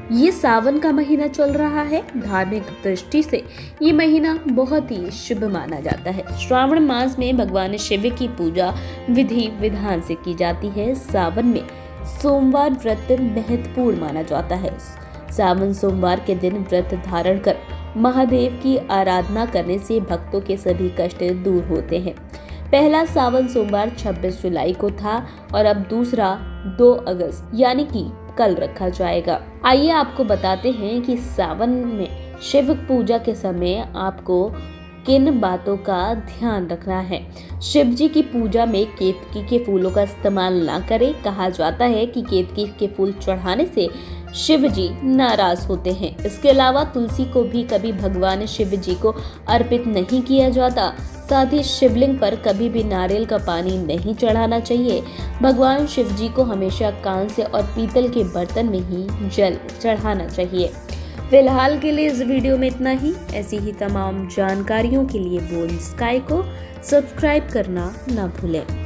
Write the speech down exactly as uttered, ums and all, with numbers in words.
ये सावन का महीना चल रहा है। धार्मिक दृष्टि से ये महीना बहुत ही शुभ माना जाता है। श्रावण मास में भगवान शिव की पूजा विधि विधान से की जाती है। सावन में सोमवार व्रत महत्वपूर्ण माना जाता है। सावन सोमवार के दिन व्रत धारण कर महादेव की आराधना करने से भक्तों के सभी कष्ट दूर होते हैं। पहला सावन सोमवार छब्बीस जुलाई को था और अब दूसरा दो अगस्त यानी कि कल रखा जाएगा। आइए आपको बताते हैं कि सावन में शिव पूजा के समय आपको किन बातों का ध्यान रखना है। शिव जी की पूजा में केतकी के फूलों का इस्तेमाल ना करें। कहा जाता है कि केतकी के फूल चढ़ाने से शिव जी नाराज होते हैं। इसके अलावा तुलसी को भी कभी भगवान शिव जी को अर्पित नहीं किया जाता। साथ ही शिवलिंग पर कभी भी नारियल का पानी नहीं चढ़ाना चाहिए। भगवान शिव जी को हमेशा कांस्य और पीतल के बर्तन में ही जल चढ़ाना चाहिए। फिलहाल के लिए इस वीडियो में इतना ही। ऐसी ही तमाम जानकारियों के लिए बोल्ड स्काई को सब्सक्राइब करना न भूलें।